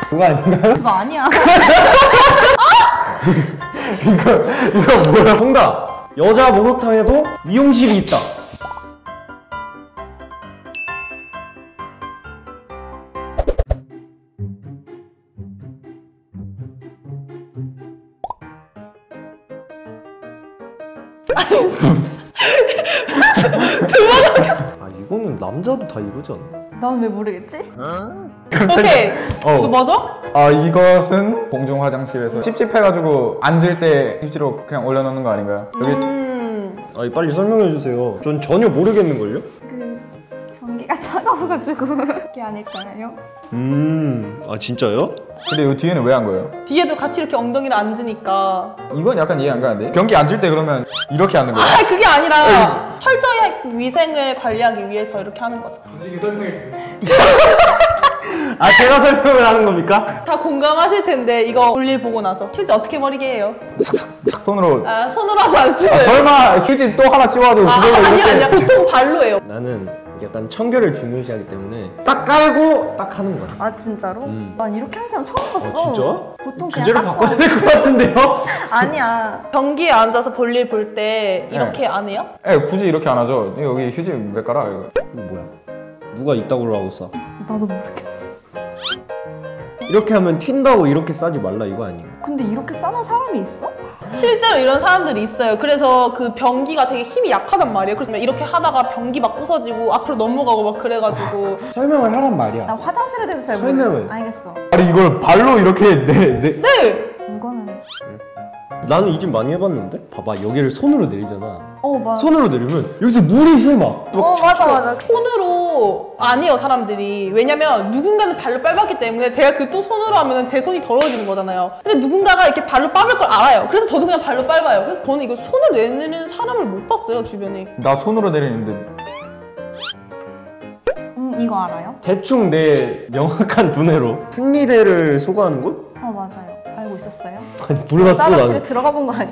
그거 아닌가요? 그거 아니야. 이거 뭐야? 정답! 여자 목욕탕에도 미용실이 있다. 아, 이거는 남자도 다 이러지 않나? 난 왜 모르겠지? 오케이. 이거 뭐죠? 아, 이것은 공중 화장실에서 찝찝해가지고 앉을 때 휴지로 그냥 올려놓는 거 아닌가요? 여기 아니, 빨리 설명해 주세요. 전 전혀 모르겠는걸요? 그 변기가 차가워가지고 그게 아닐까요? 아, 진짜요? 근데 이 뒤에는 왜 한 거예요? 뒤에도 같이 이렇게 엉덩이를 앉으니까. 이건 약간 이해 안 가는데? 변기 앉을 때 그러면 이렇게 앉는 거예요? 아, 그게 아니라 철저히 위생을 관리하기 위해서 이렇게 하는 거죠. 솔직히 설명해 주세요. 아, 제가 설명을 하는 겁니까? 다 공감하실 텐데 이거 볼일 보고 나서 휴지 어떻게 버리게 해요? 싹 손으로. 아, 손으로 하지 않습니다. 아, 설마 휴지 또 하나 치워가지고 그걸로 이렇게. 아니야. 보통 발로 해요. 나는 약간 청결을 중요시하기 때문에 딱 깔고 딱 하는 거야. 아 진짜로? 난 이렇게 하는 사람 처음 봤어. 진짜? 보통 그냥 주제를 닦고 바꿔야 될 것 같은데요? 아니야. 변기에 앉아서 볼일 볼 때 이렇게 안 해요? 예, 굳이 이렇게 안 하죠. 여기 휴지 왜 깔아, 이거. 이거 뭐야? 누가 이따구로 하고 싸? 나도 모르겠어. 이렇게 하면 튄다고 이렇게 싸지 말라 이거 아니에요? 근데 이렇게 싸는 사람이 있어? 실제로 이런 사람들이 있어요. 그래서 그 변기가 되게 힘이 약하단 말이에요. 그래서 이렇게 하다가 변기 막 부서지고 앞으로 넘어가고 막 그래가지고. 설명을 하란 말이야. 나 화장실에 대해서 잘 설명을. 모르겠어. 알겠어. 아니, 이걸 발로 이렇게 네! 이거는 나는 이 집 많이 해봤는데? 봐봐, 여기를 손으로 내리잖아. 맞아. 손으로 내리면 여기서 물이 새 막. 맞아. 손으로 안 해요, 사람들이. 왜냐면 누군가는 발로 빨았기 때문에 제가 그 또 손으로 하면 제 손이 더러워지는 거잖아요. 근데 누군가가 이렇게 발로 빨을 걸 알아요. 그래서 저도 그냥 발로 빨아요. 근데 저는 이거 손으로 내리는 사람을 못 봤어요, 주변에. 나 손으로 내리는데. 이거 알아요? 대충 내 명확한 두뇌로 생리대를 소거하는 곳? 맞아요. 알고 있었어요? 아니, 몰랐어 다른 집에 나는. 들어가 본 거 아니야?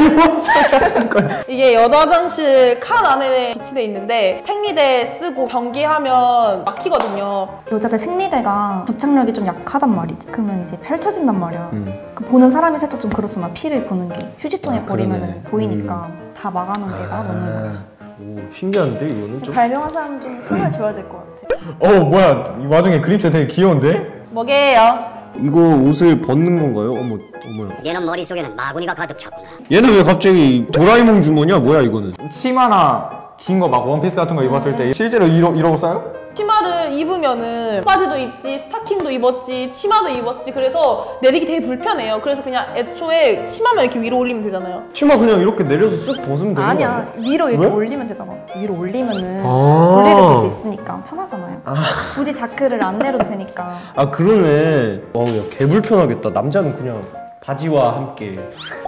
이게 여자 화장실 칸 안에 비치돼 있는데 생리대 쓰고 변기하면 막히거든요. 여자들 생리대가 접착력이 좀 약하단 말이지. 그러면 이제 펼쳐진단 말이야. 그 보는 사람이 살짝 좀 그렇잖아. 피를 보는 게. 휴지통에 버리면 그러네. 보이니까 다 막아놓은 데다가 넣는 거지. 오, 신기한데 이거는 좀. 발명한 사람 좀 상을 줘야 될 것 같아. 뭐야. 이 와중에 그림체 되게 귀여운데? 뭐게요? 이거 옷을 벗는 건가요? 어머. 얘는 머릿속에는 마구니가 가득 찼구나. 얘는 왜 갑자기 도라에몽 주머니야? 뭐야 이거는? 치마나 긴 거 막 원피스 같은 거 입었을 때 실제로 이러고 싸요? 치마를 입으면은 바지도 입지, 스타킹도 입었지, 치마도 입었지. 그래서 내리기 되게 불편해요. 그래서 그냥 애초에 치마만 이렇게 위로 올리면 되잖아요. 치마 그냥 이렇게 내려서 쓱 벗으면 되는 거 아니야? 아니야. 위로 이렇게 왜? 올리면 되잖아. 위로 올리면은 아. 볼일을 볼 수 있으니까 편하잖아요. 굳이 자크를 안 내려도 되니까. 아, 그러네. 야, 개 불편하겠다. 남자는 그냥 바지와 함께.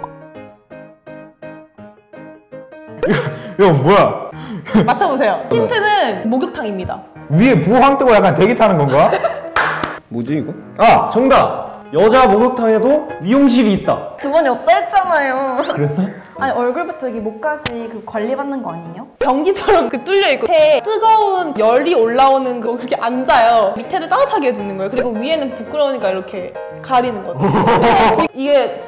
이거 뭐야? 맞춰보세요. 힌트는 목욕탕입니다. 위에 부황 뜨고 약간 대기 타는 건가? 뭐지 이거? 아, 정답! 여자 목욕탕에도 미용실이 있다. 주머니 없다 했잖아요. 그랬나? 아니 얼굴부터 여기 목까지 그 관리받는 거 아니에요? 변기처럼 그 뚫려있고 밑에 뜨거운 열이 올라오는 거 그렇게 앉아요. 밑에를 따뜻하게 해주는 거예요. 그리고 위에는 부끄러우니까 이렇게 가리는 거죠. 이게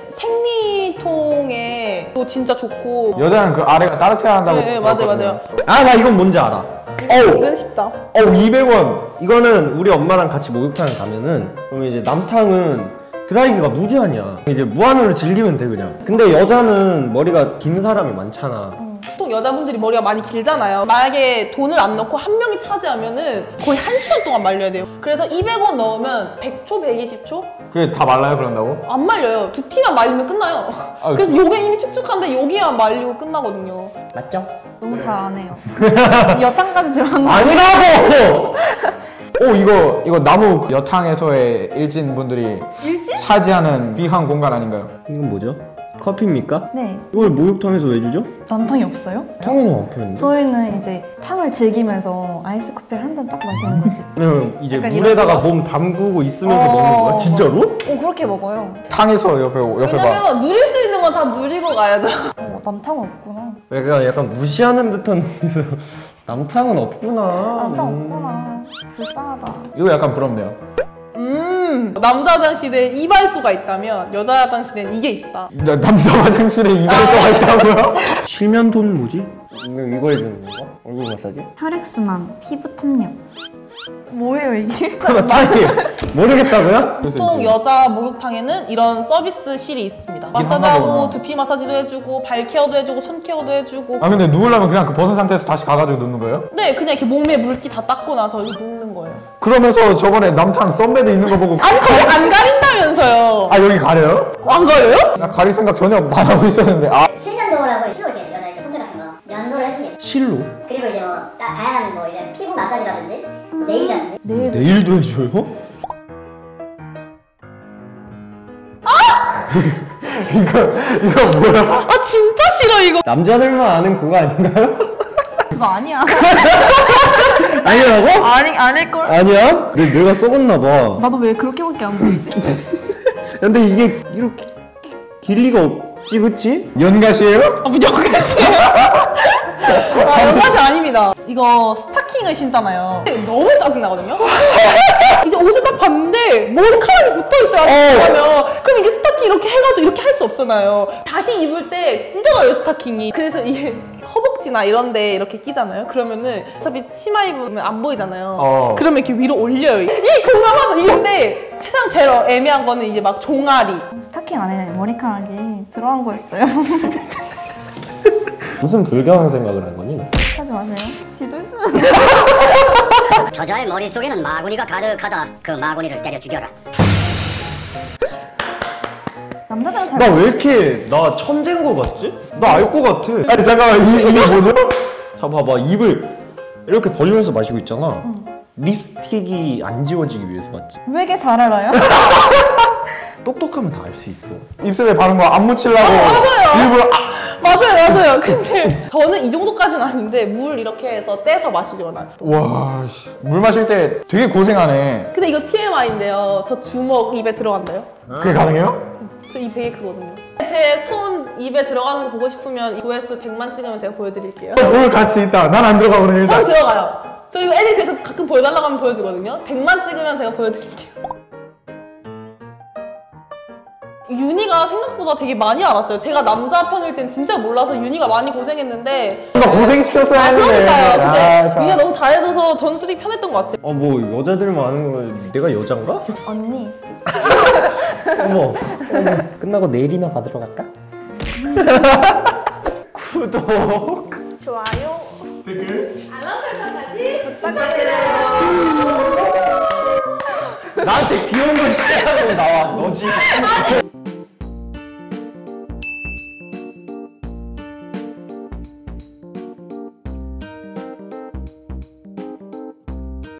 생리통에 또 진짜 좋고. 여자는 그 아래가 따뜻해야 한다고. 네, 맞아요. 아, 나 이건 뭔지 알아. 은근 쉽다. 200원. 이거는 우리 엄마랑 같이 목욕탕을 가면은 그러면 이제 남탕은 드라이기가 무제한이야. 이제 무한으로 즐기면 돼 그냥. 근데 여자는 머리가 긴 사람이 많잖아. 보통 여자분들이 머리가 많이 길잖아요. 만약에 돈을 안 넣고 한 명이 차지하면은 거의 1시간 동안 말려야 돼요. 그래서 200원 넣으면 100초, 120초? 그게 다 말라요, 그런다고? 안 말려요. 두피만 말리면 끝나요. 그래서 요게 이미 축축한데 여기만 말리고 끝나거든요. 맞죠? 너무 잘 안 해요. 여탕까지 들어간 거 아니라고! 이거 나무 여탕에서의 일진분들이 일지? 차지하는 귀한 공간 아닌가요? 이건 뭐죠? 커피입니까? 네. 이걸 목욕탕에서 왜 주죠? 남탕이 없어요? 당연히 없는데. 저희는 이제 탕을 즐기면서 아이스 커피를 한 잔 딱 마시는 거지. 그냥 이제 약간 물에다가 이런 몸 담그고 있으면서 먹는 거야? 진짜로? 그렇게 먹어요. 탕에서 옆에 봐. 왜냐면 누릴 수 있는 건 다 누리고 가야죠. 남탕은 없구나. 약간 무시하는 듯한 눈에서 남탕은 없구나. 남탕 없구나. 불쌍하다. 이거 약간 부럽네요. 남자 화장실에 이발소가 있다면 여자 화장실엔 이게 있다. 남자 화장실에 이발소가 있다고요? 실면 돈 뭐지? 이거 해주는 건가? 얼굴 마사지? 혈액순환, 피부 탄력. 뭐예요 이게? 아니 모르겠다고요? 보통 여자 목욕탕에는 이런 서비스실이 있습니다. 마사지하고 하나구나. 두피 마사지도 해주고 발 케어도 해주고 손 케어도 해주고. 아 근데 누우려면 그냥 그 벗은 상태에서 다시 가가지고 눕는 거예요? 네, 그냥 이렇게 몸에 물기 다 닦고 나서 이렇게 눕는 거예요. 그러면서 저번에 남탕 썬베드 있는 거 보고 아니 거기 안 가린다면서요. 아 여기 가려요? 안 가려요? 나 가릴 생각 전혀 안 하고 있었는데 아 실면도라고 실로 이렇게 여자 이렇게 손대 같은 거 면도를 해주는 게 있어요. 실로? 그리고 이제 뭐 다양한 뭐 이제 피부 마사지라든지 네일이라든지 네일도 해줘요? 이거 뭐야? 아 진짜 싫어 이거. 남자들만 아는 그거 아닌가요? 그거 아니야. 아니라고? 아닐걸? 아니야? 내가 썩었나 봐. 나도 왜 그렇게밖에 안 보이지? 근데 이게 이렇게 길 리가 없지, 그치? 연가시예요? 아, 뭐 연가시예요? 아, 연가시 아닙니다. 이거 스타킹을 신잖아요. 너무 짜증나거든요? 이제 옷을 딱 봤는데 머리카락이 붙어있어요. 하면 그럼 이게 스타킹 이렇게 해가지고 이렇게 할 수 없잖아요. 다시 입을 때 찢어져요, 스타킹이. 그래서 이게 허벅지나 이런 데 이렇게 끼잖아요. 그러면은 어차피 치마 입으면 안 보이잖아요. 그러면 이렇게 위로 올려요. 이 공감하죠? 이건데 세상 제일 애매한 거는 이제 막 종아리. 스타킹 안에 머리카락이 들어간 거였어요. 무슨 불경한 생각을 한 거니? 하지 마세요. 지도 있으면. 저자의 머릿속에는 마구니가 가득하다. 그 마구니를 때려 죽여라. 남자들은 잘. 나 왜 이렇게 나 천재인 거 같지? 나 알 거 같아. 아니 잠깐만 이게 뭐죠? 자 봐봐, 입을 이렇게 벌리면서 마시고 있잖아. 립스틱이 안 지워지기 위해서 맞지? 왜 이렇게 잘 알아요? 똑똑하면 다 알 수 있어. 입술에 바른 거 안 묻히려고 맞아요. 일부러 맞아요. 근데 저는 이 정도까지는 아닌데 물 이렇게 해서 떼서 마시거나. 와, 씨. 물 마실 때 되게 고생하네. 근데 이거 TMI인데요. 저 주먹 입에 들어간다요? 그게 가능해요? 저 입 되게 크거든요. 제 손 입에 들어가는 거 보고 싶으면 조회수 100만 찍으면 제가 보여드릴게요. 볼 같이 있다. 난 안 들어가거든 전 일단. 들어가요. 저 이거 애들이 그래서 가끔 보여달라고 하면 보여주거든요. 100만 찍으면 제가 보여드릴게요. 윤희가 생각보다 되게 많이 알았어요. 제가 남자 편일 땐 진짜 몰라서 윤희가 많이 고생했는데. 뭔가 고생시켰어야 했는데. 그러니까요. 근데 참. 윤희가 너무 잘해줘서 전 솔직히 편했던 것 같아요. 뭐 여자들만 아는 거 내가 여잔가? 언니. 어머, 끝나고 내일이나 받으러 갈까? 구독. 좋아요. 알람 설정까지 부탁드려요. 나한테 귀여운 걸 시키라고 나와. 너지.